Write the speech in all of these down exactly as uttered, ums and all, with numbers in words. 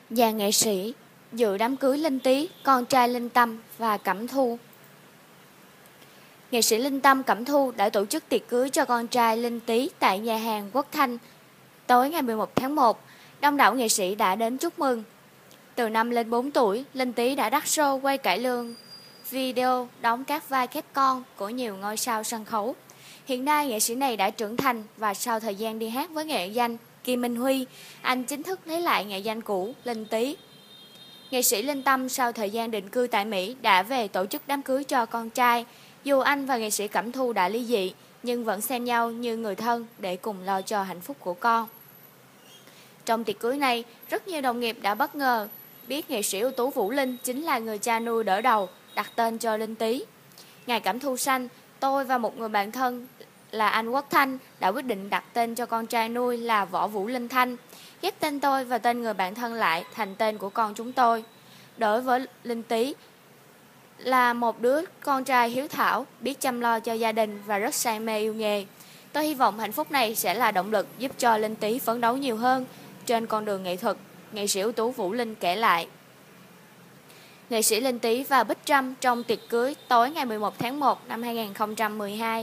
Dàn nghệ sĩ dự đám cưới Linh Tý, con trai Linh Tâm và Cẩm Thu. Nghệ sĩ Linh Tâm, Cẩm Thu đã tổ chức tiệc cưới cho con trai Linh Tý tại nhà hàng Quốc Thanh. Tối ngày mười một tháng một, đông đảo nghệ sĩ đã đến chúc mừng. Từ năm lên bốn tuổi, Linh Tý đã đắt show quay cải lương video đóng các vai kép con của nhiều ngôi sao sân khấu. Hiện nay, nghệ sĩ này đã trưởng thành và sau thời gian đi hát với nghệ danh Kim Minh Huy, anh chính thức lấy lại nghệ danh cũ Linh Tý. Nghệ sĩ Linh Tâm sau thời gian định cư tại Mỹ đã về tổ chức đám cưới cho con trai. Dù anh và nghệ sĩ Cẩm Thu đã ly dị, nhưng vẫn xem nhau như người thân để cùng lo cho hạnh phúc của con. Trong tiệc cưới này, rất nhiều đồng nghiệp đã bất ngờ biết nghệ sĩ ưu tú Vũ Linh chính là người cha nuôi đỡ đầu, đặt tên cho Linh Tý. Ngày Cẩm Thu sanh, tôi và một người bạn thân là anh Quốc Thanh đã quyết định đặt tên cho con trai nuôi là Võ Vũ Linh Thanh, ghép tên tôi và tên người bạn thân lại thành tên của con chúng tôi. Đối với Linh Tý là một đứa con trai hiếu thảo, biết chăm lo cho gia đình và rất say mê yêu nghề. Tôi hy vọng hạnh phúc này sẽ là động lực giúp cho Linh Tý phấn đấu nhiều hơn trên con đường nghệ thuật, nghệ sĩ ưu tú Vũ Linh kể lại. Nghệ sĩ Linh Tý và Bích Trâm trong tiệc cưới tối ngày mười một tháng một năm hai nghìn không trăm mười hai.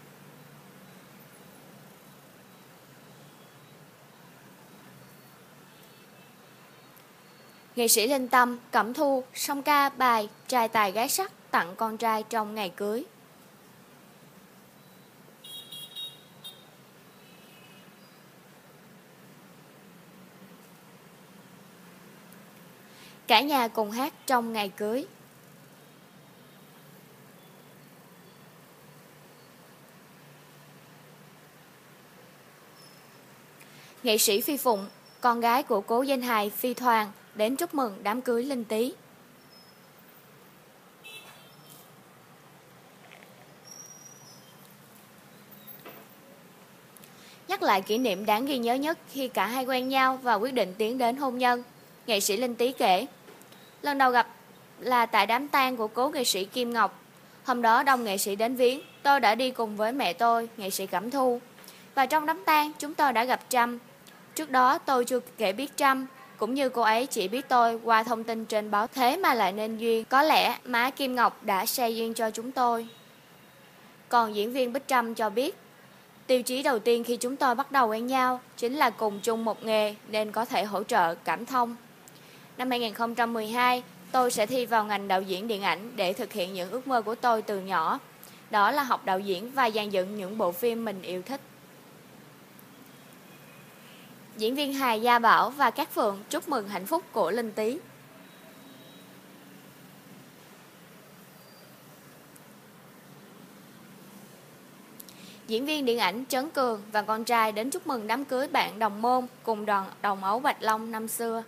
Nghệ sĩ Linh Tâm, Cẩm Thu song ca bài Trai tài gái sắc tặng con trai trong ngày cưới. Cả nhà cùng hát trong ngày cưới. Nghệ sĩ Phi Phụng, con gái của cố danh hài Phi Thoàn, đến chúc mừng đám cưới Linh Tý. Nhắc lại kỷ niệm đáng ghi nhớ nhất khi cả hai quen nhau và quyết định tiến đến hôn nhân, nghệ sĩ Linh Tý kể, lần đầu gặp là tại đám tang của cố nghệ sĩ Kim Ngọc. Hôm đó đông nghệ sĩ đến viếng, tôi đã đi cùng với mẹ tôi, nghệ sĩ Cẩm Thu. Và trong đám tang chúng tôi đã gặp Trâm. Trước đó tôi chưa kể biết Trâm, cũng như cô ấy chỉ biết tôi qua thông tin trên báo, thế mà lại nên duyên. Có lẽ má Kim Ngọc đã xe duyên cho chúng tôi. Còn diễn viên Bích Trâm cho biết, tiêu chí đầu tiên khi chúng tôi bắt đầu quen nhau chính là cùng chung một nghề nên có thể hỗ trợ cảm thông. Năm hai nghìn không trăm mười hai, tôi sẽ thi vào ngành đạo diễn điện ảnh để thực hiện những ước mơ của tôi từ nhỏ. Đó là học đạo diễn và dàn dựng những bộ phim mình yêu thích. Diễn viên hài Gia Bảo và Cát Phượng chúc mừng hạnh phúc của Linh Tý. Diễn viên điện ảnh Trấn Cường và con trai đến chúc mừng đám cưới bạn đồng môn cùng đoàn Đồng Ấu Bạch Long năm xưa.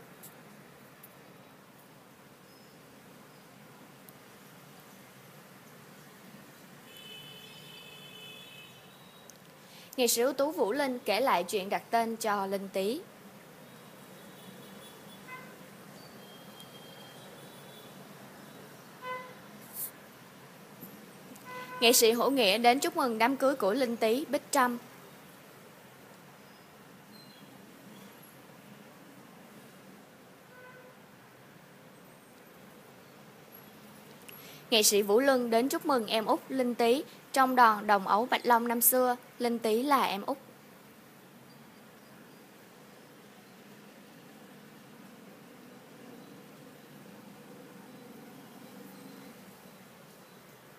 Nghệ sĩ ưu tú Vũ Linh kể lại chuyện đặt tên cho Linh Tý. Nghệ sĩ Hữu Nghĩa đến chúc mừng đám cưới của Linh Tý, Bích Trâm. Nghệ sĩ Vũ Luân đến chúc mừng em út Linh Tý trong đoàn Đồng Ấu Bạch Long năm xưa. Linh Tý là em út.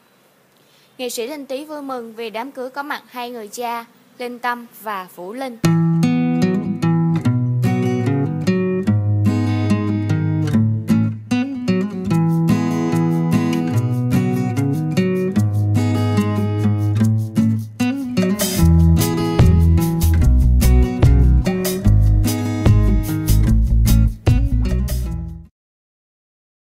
Nghệ sĩ Linh Tý vui mừng vì đám cưới có mặt hai người cha, Linh Tâm và Vũ Linh.